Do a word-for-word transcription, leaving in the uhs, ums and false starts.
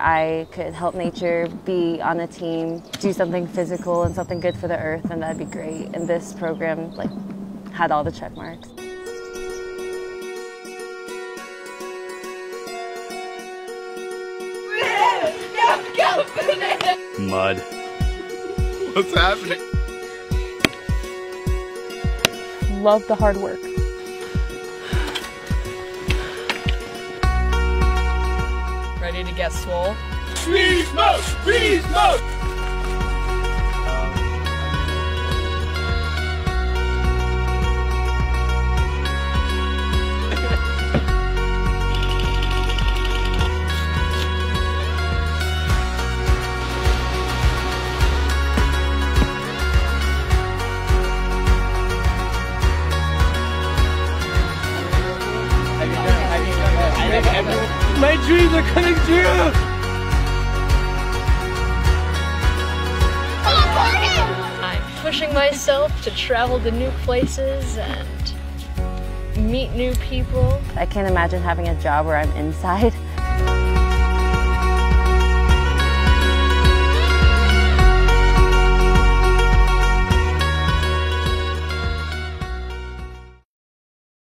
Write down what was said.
I could help nature, be on a team, do something physical and something good for the earth, and that'd be great. And this program like had all the check marks. Mud. What's happening? Love the hard work. Ready to get swole? Free smoke! Free smoke! My dreams are coming true! I'm pushing myself to travel to new places and meet new people. I can't imagine having a job where I'm inside.